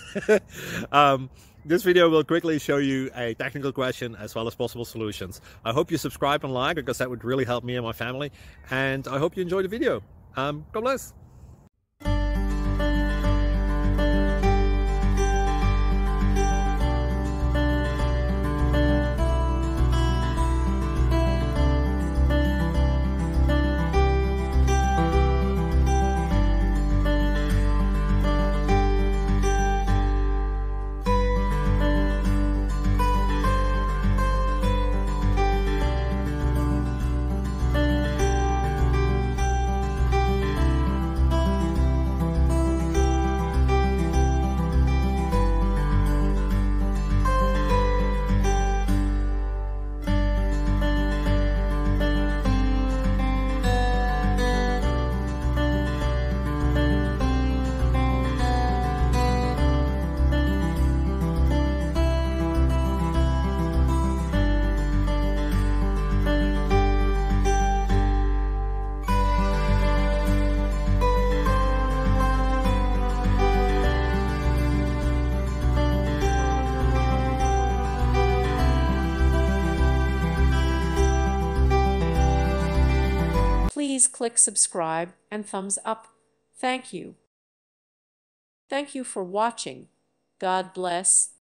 This video will quickly show you a technical question as well as possible solutions. I hope you subscribe and like, because that would really help me and my family. And I hope you enjoy the video. God bless. Please click subscribe and thumbs up. Thank you. Thank you for watching. God bless.